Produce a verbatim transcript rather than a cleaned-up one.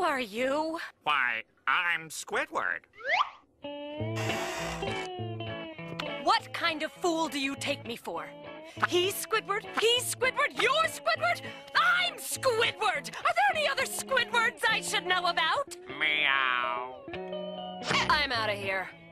are you? Why, I'm Squidward. What kind of fool do you take me for? He's Squidward, he's Squidward, you're Squidward, I'm Squidward! Are there any other Squidwards I should know about? Meow. I'm out of here.